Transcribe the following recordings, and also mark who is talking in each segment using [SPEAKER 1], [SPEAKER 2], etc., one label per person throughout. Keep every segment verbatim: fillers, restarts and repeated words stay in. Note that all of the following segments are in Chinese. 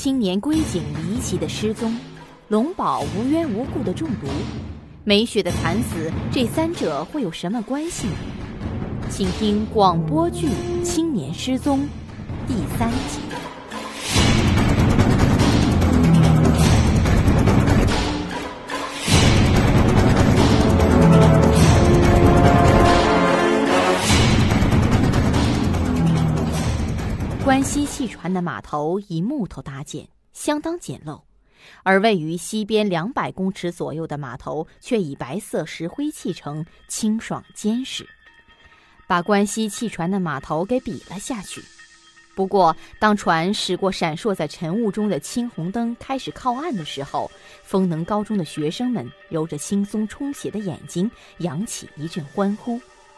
[SPEAKER 1] 青年龟井离奇的失踪，龙宝无缘无故的中毒，美雪的惨死，这三者会有什么关系呢？请听广播剧《青年失踪》第三集。关西汽船的码头以木头搭建，相当简陋，而位于西边两百公尺左右的码头却以白色石灰砌成，清爽坚实，把关西汽船的码头给比了下去。不过当船驶过闪烁在晨雾中的青红灯，开始靠岸的时候，丰能高中的学生们揉着轻松充血的眼睛，扬起一阵欢呼。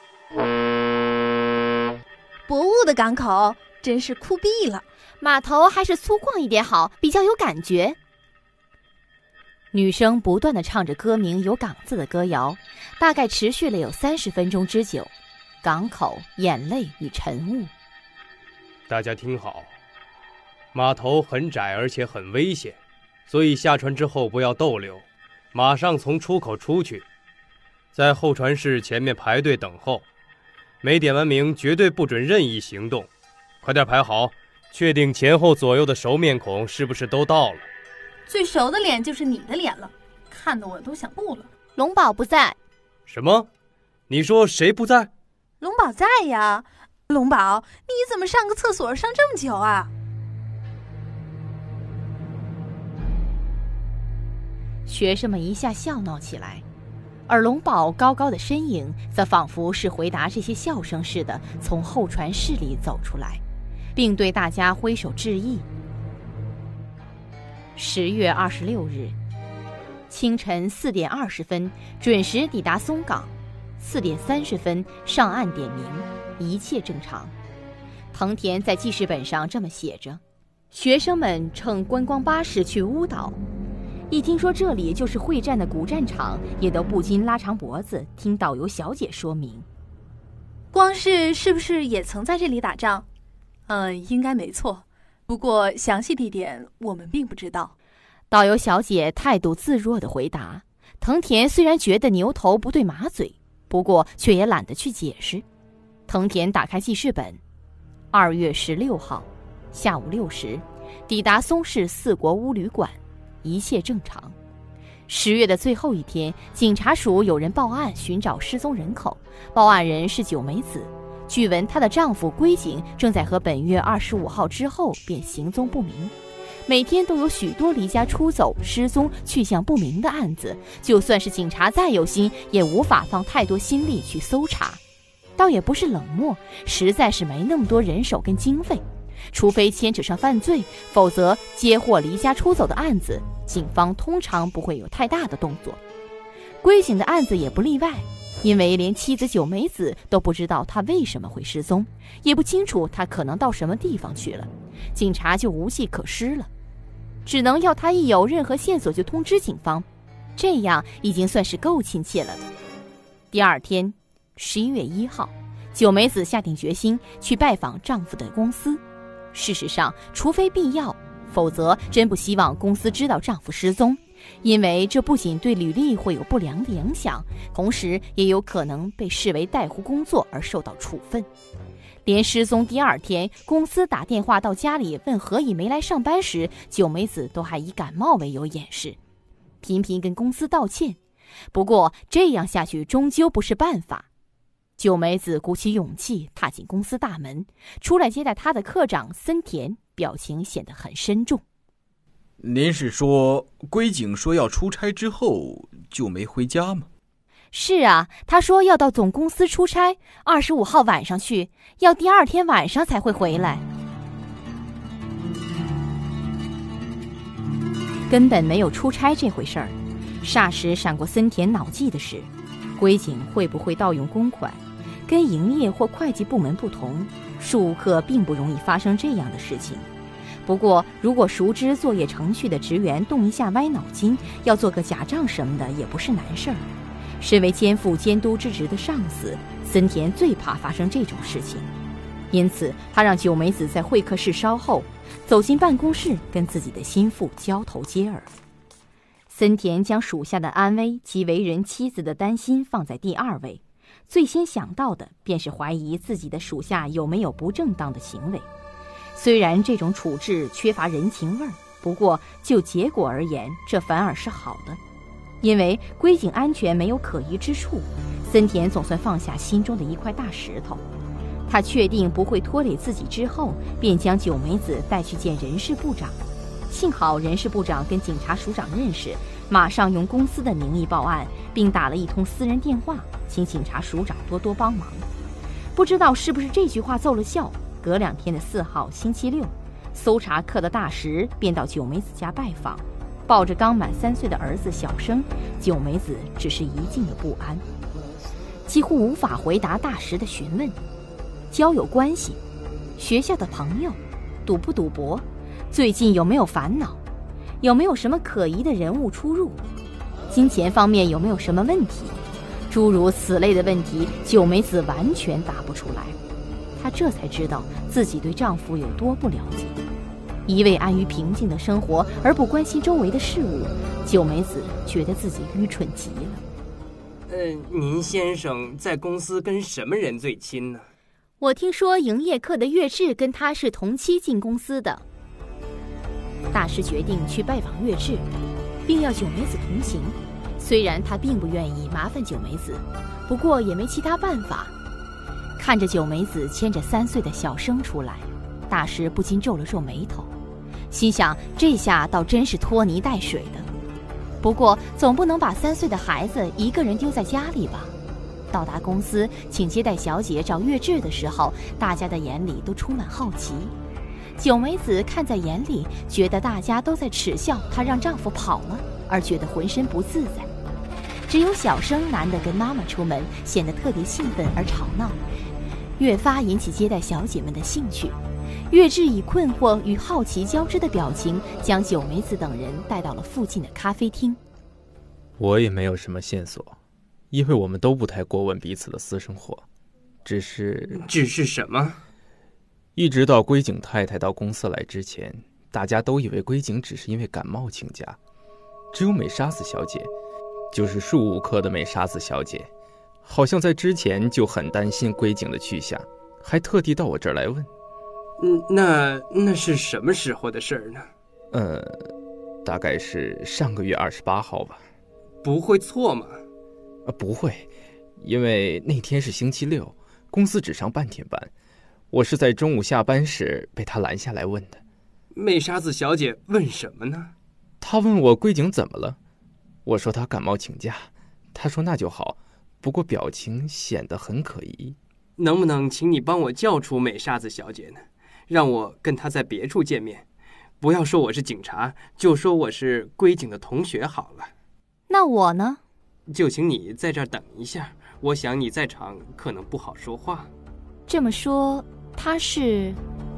[SPEAKER 2] 博物的港口真是酷毙了，
[SPEAKER 1] 码头还是粗犷一点好，比较有感觉。女生不断地唱着歌名有港字的歌谣，大概持续了有三十分钟之久。港口、眼泪与晨雾。
[SPEAKER 3] 大家听好，码头很窄而且很危险，所以下船之后不要逗留，马上从出口出去，在候船室前面排队等候，没点完名绝对不准任意行动。快点排好，确定前后左右的熟面孔是不是都到了。
[SPEAKER 2] 最熟的脸就是你的脸了，看得我都想吐了。
[SPEAKER 1] 龙宝不在。
[SPEAKER 3] 什么？你说谁不在？
[SPEAKER 2] 龙宝在呀。龙宝，你怎么上个厕所上这么久啊？
[SPEAKER 1] 学生们一下笑闹起来，而龙宝高高的身影则仿佛是回答这些笑声似的，从候船室里走出来，并对大家挥手致意。十月二十六日清晨四点二十分准时抵达松港，四点三十分上岸点名，一切正常。藤田在记事本上这么写着：学生们乘观光巴士去乌岛，一听说这里就是会战的古战场，也都不禁拉长脖子听导游小姐说明。
[SPEAKER 2] 光是是不是也曾在这里打仗？嗯，应该没错，不过详细地点我们并不知道。
[SPEAKER 1] 导游小姐态度自若地回答。藤田虽然觉得牛头不对马嘴，不过却也懒得去解释。藤田打开记事本，二月十六号下午六时抵达松市四国屋旅馆，一切正常。十月的最后一天，警察署有人报案寻找失踪人口，报案人是九美子，据闻她的丈夫龟井正在和本月二十五号之后便行踪不明。每天都有许多离家出走、失踪、去向不明的案子，就算是警察再有心，也无法放太多心力去搜查。倒也不是冷漠，实在是没那么多人手跟经费。除非牵扯上犯罪，否则接获离家出走的案子，警方通常不会有太大的动作。龟井的案子也不例外，因为连妻子九美子都不知道他为什么会失踪，也不清楚他可能到什么地方去了，警察就无计可施了，只能要他一有任何线索就通知警方，这样已经算是够亲切了的。第二天十一月一号，九美子下定决心去拜访丈夫的公司。事实上，除非必要，否则真不希望公司知道丈夫失踪，因为这不仅对履历会有不良的影响，同时也有可能被视为怠忽工作而受到处分。连失踪第二天，公司打电话到家里问何以没来上班时，九美子都还以感冒为由掩饰，频频跟公司道歉。不过这样下去终究不是办法。九美子鼓起勇气踏进公司大门，出来接待她的科长森田，表情显得很深重。
[SPEAKER 4] 您是说龟井说要出差之后就没回家吗？
[SPEAKER 1] 是啊，他说要到总公司出差，二十五号晚上去，要第二天晚上才会回来。根本没有出差这回事儿。霎时闪过森田脑际的是，龟井会不会盗用公款？跟营业或会计部门不同，数课并不容易发生这样的事情。不过如果熟知作业程序的职员动一下歪脑筋，要做个假账什么的也不是难事儿。身为肩负监督之职的上司，森田最怕发生这种事情。 因此他让九美子在会客室稍后，走进办公室跟自己的心腹交头接耳。森田将属下的安危及为人妻子的担心放在第二位，最先想到的便是怀疑自己的属下有没有不正当的行为。虽然这种处置缺乏人情味儿，不过就结果而言，这反而是好的。因为龟井安全没有可疑之处，森田总算放下心中的一块大石头。他确定不会拖累自己之后，便将九美子带去见人事部长。幸好人事部长跟警察署长认识，马上用公司的名义报案，并打了一通私人电话，请警察署长多多帮忙。不知道是不是这句话奏了效，隔两天的四号星期六，搜查课的大石便到九美子家拜访，抱着刚满三岁的儿子小生，九美子只是一劲的不安，几乎无法回答大石的询问。交友关系，学校的朋友，赌不赌博，最近有没有烦恼，有没有什么可疑的人物出入，金钱方面有没有什么问题，诸如此类的问题，九美子完全答不出来。她这才知道自己对丈夫有多不了解。一味安于平静的生活而不关心周围的事物，九美子觉得自己愚蠢极了。
[SPEAKER 3] 呃，您先生在公司跟什么人最亲呢？
[SPEAKER 1] 我听说营业课的月志跟他是同期进公司的。大师决定去拜访月志，并要九美子同行。虽然他并不愿意麻烦九美子，不过也没其他办法。看着九美子牵着三岁的小生出来，大师不禁皱了皱眉头，心想这下倒真是拖泥带水的。不过总不能把三岁的孩子一个人丢在家里吧。到达公司请接待小姐找月志的时候，大家的眼里都充满好奇。九美子看在眼里，觉得大家都在耻笑她让丈夫跑了，而觉得浑身不自在。只有小生难得跟妈妈出门，显得特别兴奋而吵闹，越发引起接待小姐们的兴趣。月志以困惑与好奇交织的表情，将九美子等人带到了附近的咖啡厅。
[SPEAKER 5] 我也没有什么线索，因为我们都不太过问彼此的私生活，只是……
[SPEAKER 3] 只是什么？
[SPEAKER 5] 一直到龟井太太到公司来之前，大家都以为龟井只是因为感冒请假，只有美沙子小姐，就是树物科的美沙子小姐，好像在之前就很担心龟井的去向，还特地到我这儿来问。
[SPEAKER 3] 嗯，那那是什么时候的事儿呢？
[SPEAKER 5] 呃，大概是上个月二十八号吧。
[SPEAKER 3] 不会错吗？
[SPEAKER 5] 啊，不会，因为那天是星期六，公司只上半天班，我是在中午下班时被他拦下来问的。
[SPEAKER 3] 美沙子小姐问什么呢？
[SPEAKER 5] 他问我龟井怎么了，我说他感冒请假，他说那就好，不过表情显得很可疑。
[SPEAKER 3] 能不能请你帮我叫出美沙子小姐呢？让我跟她在别处见面，不要说我是警察，就说我是龟井的同学好了。
[SPEAKER 1] 那我呢？
[SPEAKER 3] 就请你在这儿等一下，我想你在场可能不好说话。
[SPEAKER 1] 这么说，他是……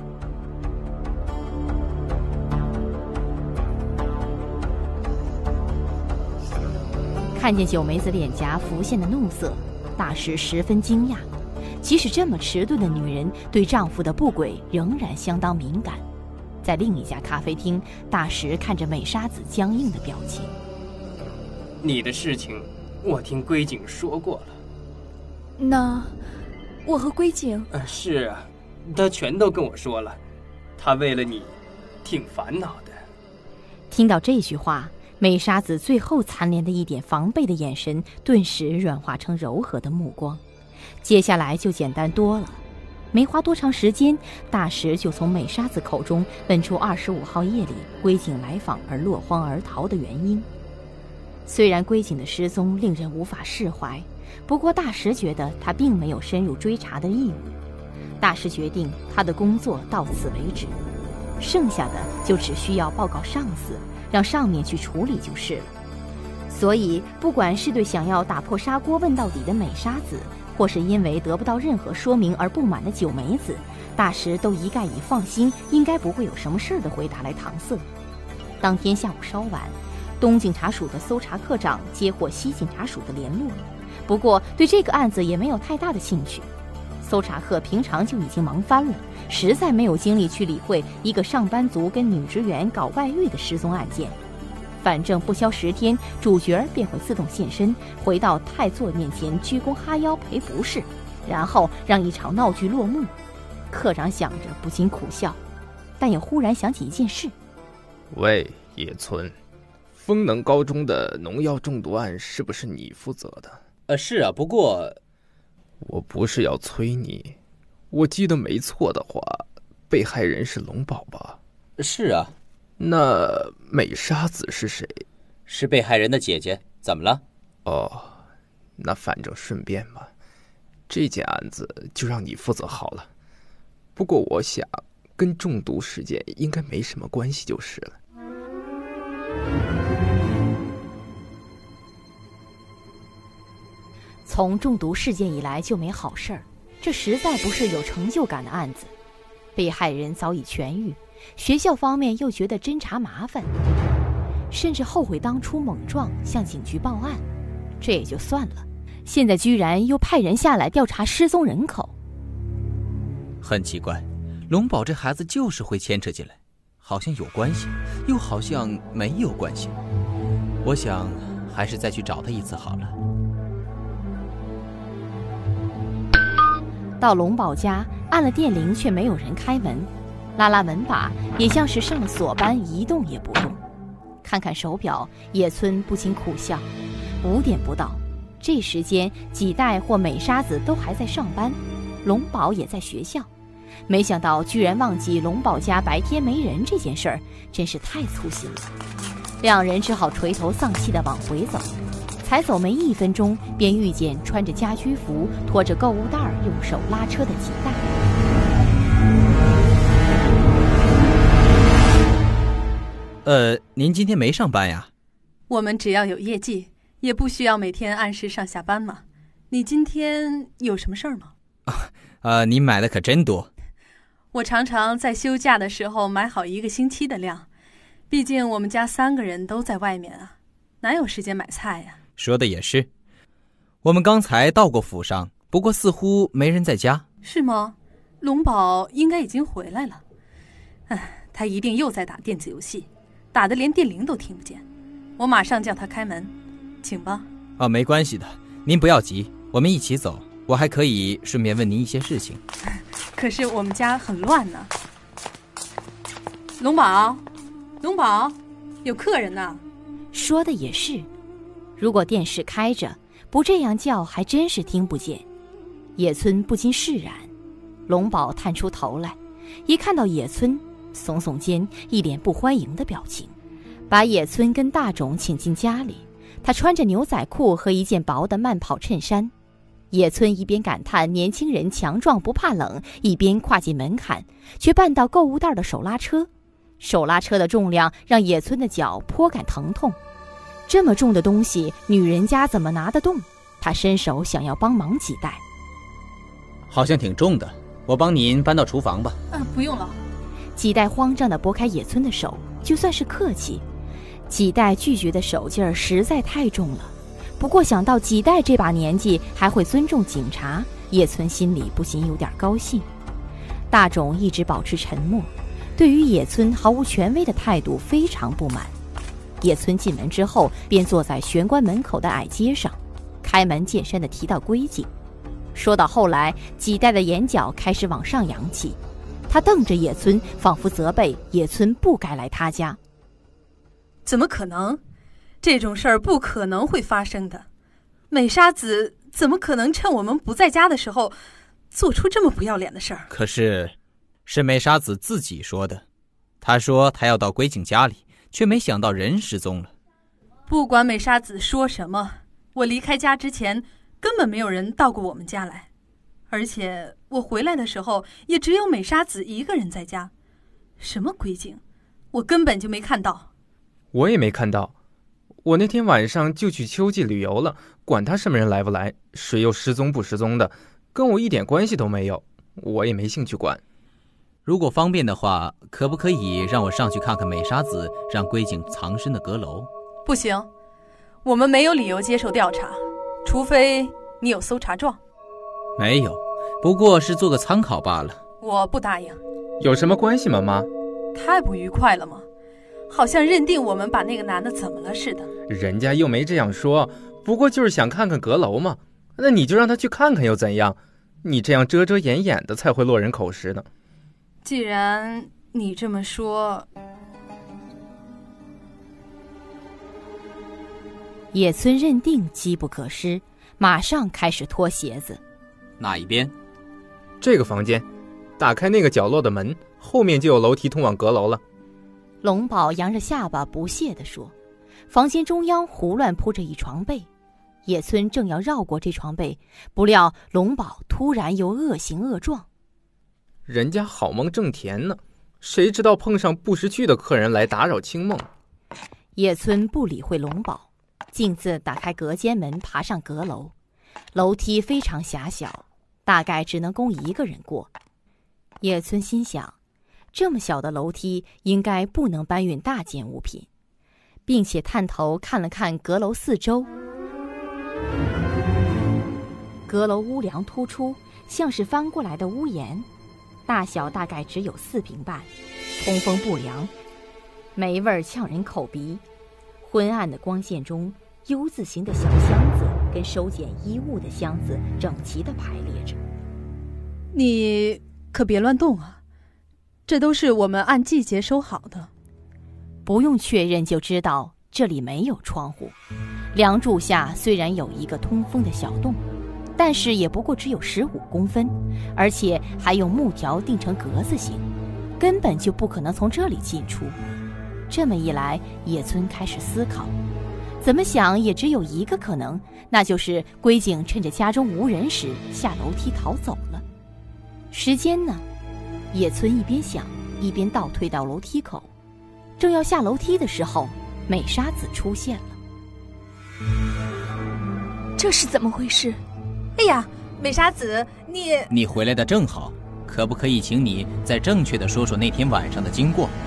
[SPEAKER 1] 看见九美子脸颊浮现的怒色，大师十分惊讶。即使这么迟钝的女人，对丈夫的不轨仍然相当敏感。在另一家咖啡厅，大石看着美沙子僵硬的表情。
[SPEAKER 3] 你的事情我听龟井说过了。
[SPEAKER 2] 那我和龟井……
[SPEAKER 3] 呃，是啊，他全都跟我说了。他为了你挺烦恼的。
[SPEAKER 1] 听到这句话，美沙子最后残留的一点防备的眼神顿时软化成柔和的目光，接下来就简单多了。没花多长时间，大石就从美沙子口中问出二十五号夜里龟井来访而落荒而逃的原因。虽然龟井的失踪令人无法释怀，不过大石觉得他并没有深入追查的义务。大石决定他的工作到此为止，剩下的就只需要报告上司，让上面去处理就是了。所以不管是对想要打破砂锅问到底的美沙子，或是因为得不到任何说明而不满的九美子，大石都一概以放心应该不会有什么事的回答来搪塞。当天下午稍晚，东警察署的搜查科长接获西警察署的联络，不过对这个案子也没有太大的兴趣。 搜查课平常就已经忙翻了，实在没有精力去理会一个上班族跟女职员搞外遇的失踪案件。反正不消十天，主角便会自动现身，回到太座面前鞠躬哈腰赔不是，然后让一场闹剧落幕。课长想着不禁苦笑，但也忽然想起一件事。
[SPEAKER 5] 喂，野村，丰能高中的农药中毒案是不是你负责的？
[SPEAKER 6] 呃，是啊，不过
[SPEAKER 5] 我不是要催你，我记得没错的话，被害人是龙宝吧？
[SPEAKER 6] 是啊。
[SPEAKER 5] 那美沙子是谁？
[SPEAKER 6] 是被害人的姐姐。怎么了？
[SPEAKER 5] 哦，那反正顺便吧，这件案子就让你负责好了。不过我想跟中毒事件应该没什么关系就是了。
[SPEAKER 1] 从中毒事件以来就没好事儿，这实在不是有成就感的案子。被害人早已痊愈，学校方面又觉得侦查麻烦，甚至后悔当初莽撞向警局报案。这也就算了，现在居然又派人下来调查失踪人口。
[SPEAKER 7] 很奇怪，龙宝这孩子就是会牵扯进来，好像有关系，又好像没有关系。我想还是再去找他一次好了。
[SPEAKER 1] 到龙宝家，按了电铃却没有人开门，拉拉门把也像是上了锁般一动也不动。看看手表，野村不禁苦笑，五点不到，这时间几代或美沙子都还在上班，龙宝也在学校。没想到居然忘记龙宝家白天没人这件事儿，真是太粗心了。两人只好垂头丧气地往回走。才走没一分钟，便遇见穿着家居服、拖着购物袋、用手拉车的几代。
[SPEAKER 7] 呃，您今天没上班呀？
[SPEAKER 2] 我们只要有业绩，也不需要每天按时上下班嘛。你今天有什么事儿吗？
[SPEAKER 7] 啊，呃，你买的可真多。
[SPEAKER 2] 我常常在休假的时候买好一个星期的量，毕竟我们家三个人都在外面啊，哪有时间买菜呀？
[SPEAKER 7] 说的也是，我们刚才到过府上，不过似乎没人在家。
[SPEAKER 2] 是吗？龙宝应该已经回来了。唉，他一定又在打电子游戏，打得连电铃都听不见。我马上叫他开门，请吧。
[SPEAKER 7] 哦，没关系的，您不要急，我们一起走，我还可以顺便问您一些事情。
[SPEAKER 2] 可是我们家很乱呢。龙宝，龙宝，有客人呢。
[SPEAKER 1] 说的也是。如果电视开着，不这样叫还真是听不见。野村不禁释然。龙宝探出头来，一看到野村，耸耸肩，一脸不欢迎的表情，把野村跟大冢请进家里。他穿着牛仔裤和一件薄的慢跑衬衫。野村一边感叹年轻人强壮不怕冷，一边跨进门槛，却绊到购物袋的手拉车。手拉车的重量让野村的脚颇感疼痛。这么重的东西，女人家怎么拿得动？他伸手想要帮忙几代。
[SPEAKER 7] 好像挺重的，我帮您搬到厨房吧。
[SPEAKER 2] 啊，不用了。
[SPEAKER 1] 几代慌张地拨开野村的手，就算是客气。几代拒绝的手劲儿实在太重了。不过想到几代这把年纪还会尊重警察，野村心里不禁有点高兴。大冢一直保持沉默，对于野村毫无权威的态度非常不满。野村进门之后，便坐在玄关门口的矮阶上，开门见山地提到龟井。说到后来，几代的眼角开始往上扬起，他瞪着野村，仿佛责备野村不该来他家。
[SPEAKER 2] 怎么可能？这种事儿不可能会发生的。美沙子怎么可能趁我们不在家的时候，做出这么不要脸的事儿？
[SPEAKER 7] 可是，是美沙子自己说的。她说她要到龟井家里，却没想到人失踪了。
[SPEAKER 2] 不管美沙子说什么，我离开家之前根本没有人到过我们家来，而且我回来的时候也只有美沙子一个人在家。什么龟井，我根本就没看到。
[SPEAKER 5] 我也没看到，我那天晚上就去秋季旅游了，管他什么人来不来，谁又失踪不失踪的，跟我一点关系都没有，我也没兴趣管。
[SPEAKER 7] 如果方便的话，可不可以让我上去看看美沙子让龟井藏身的阁楼？
[SPEAKER 2] 不行，我们没有理由接受调查，除非你有搜查状。
[SPEAKER 7] 没有， 不过是做个参考罢了。
[SPEAKER 2] 我不答应。
[SPEAKER 5] 有什么关系吗，妈？
[SPEAKER 2] 太不愉快了吗？好像认定我们把那个男的怎么了似的。
[SPEAKER 5] 人家又没这样说，不过就是想看看阁楼嘛。那你就让他去看看又怎样？你这样遮遮掩掩的才会落人口实呢。
[SPEAKER 2] 既然你这么说，
[SPEAKER 1] 野村认定机不可失，马上开始脱鞋子。
[SPEAKER 7] 哪一边？
[SPEAKER 5] 这个房间，打开那个角落的门，后面就有楼梯通往阁楼了。
[SPEAKER 1] 龙宝扬着下巴不屑地说。房间中央胡乱铺着一床被，野村正要绕过这床被，不料龙宝突然又恶行恶状。
[SPEAKER 5] 人家好梦正甜呢，谁知道碰上不识趣的客人来打扰清梦。
[SPEAKER 1] 野村不理会龙宝，径自打开隔间门，爬上阁楼。楼梯非常狭小，大概只能供一个人过。野村心想，这么小的楼梯应该不能搬运大件物品，并且探头看了看阁楼四周。阁楼屋梁突出，像是翻过来的屋檐，大小大概只有四平半，通风不良，霉味呛人口鼻。昏暗的光线中，U 字形的小箱子跟收捡衣物的箱子整齐地排列着。
[SPEAKER 2] 你可别乱动啊，这都是我们按季节收好的。
[SPEAKER 1] 不用确认就知道这里没有窗户，梁柱下虽然有一个通风的小洞，但是也不过只有十五公分，而且还用木条钉成格子形，根本就不可能从这里进出。这么一来，野村开始思考，怎么想也只有一个可能，那就是龟井趁着家中无人时下楼梯逃走了。时间呢？野村一边想一边倒退到楼梯口，正要下楼梯的时候，美沙子出现了。
[SPEAKER 8] 这是怎么回事？
[SPEAKER 2] 哎呀，美沙子，你
[SPEAKER 7] 你回来的正好，可不可以请你再正确的说说那天晚上的经过？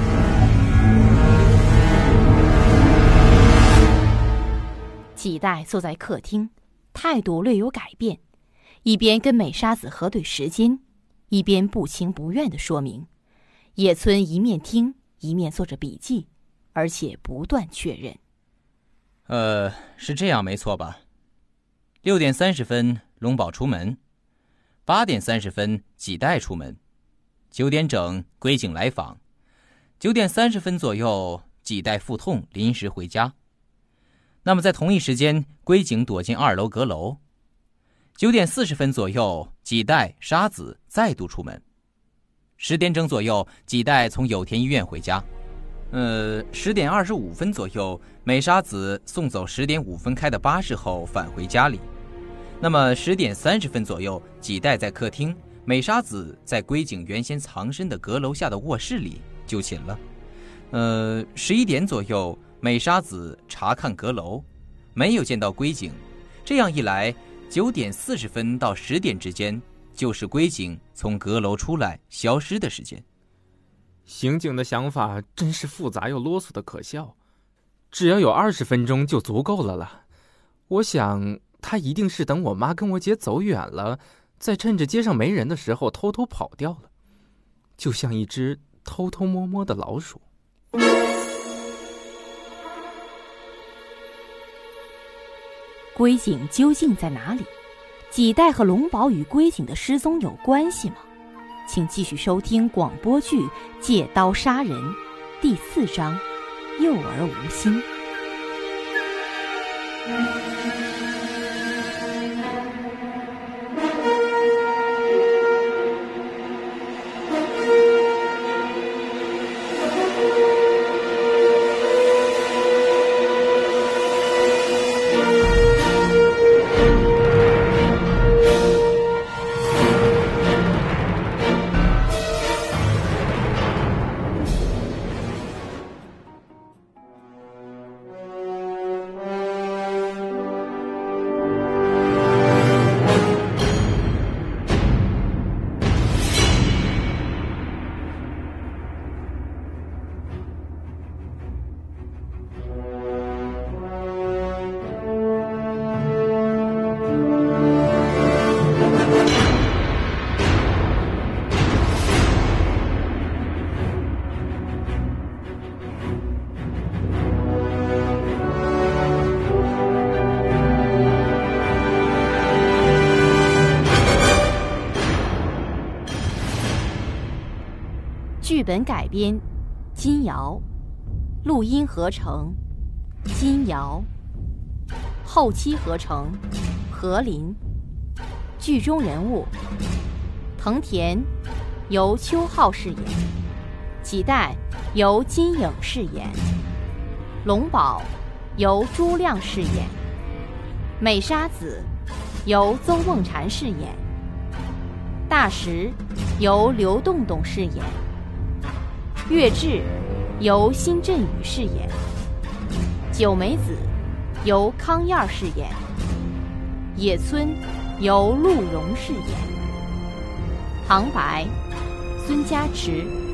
[SPEAKER 1] 几代坐在客厅，态度略有改变，一边跟美沙子核对时间，一边不情不愿地说明。野村一面听一面做着笔记，而且不断确认。
[SPEAKER 7] 呃，是这样没错吧？六点三十分，龙宝出门；八点三十分，几代出门；九点整，龟井来访；九点三十分左右，几代腹痛临时回家。那么在同一时间，龟井躲进二楼阁楼。九点四十分左右，几代沙子再度出门。十点整左右，几代从有田医院回家。呃，十点二十五分左右，美沙子送走十点五分开的巴士后返回家里。那么十点三十分左右，几代在客厅，美沙子在龟井原先藏身的阁楼下的卧室里就寝了。呃，十一点左右，美沙子查看阁楼，没有见到龟井。这样一来，九点四十分到十点之间，就是龟井从阁楼出来消失的时间。
[SPEAKER 5] 刑警的想法真是复杂又啰嗦的可笑，只要有二十分钟就足够了了。我想他一定是等我妈跟我姐走远了，再趁着街上没人的时候偷偷跑掉了，就像一只偷偷摸摸的老鼠。
[SPEAKER 1] 龟井究竟在哪里？几代和龙宝与龟井的失踪有关系吗？请继续收听广播剧《借刀杀人》第四章《幼儿无心》。 剧本改编金瑶，录音合成金瑶，后期合成何林。剧中人物：藤田由邱浩饰演，几代由金颖饰演，龙宝由朱亮饰演，美沙子由邹梦婵饰演，大石由刘栋栋饰演，月至由辛振宇饰演，九美子由康燕饰演，野村由陆荣饰演，旁白孙家池。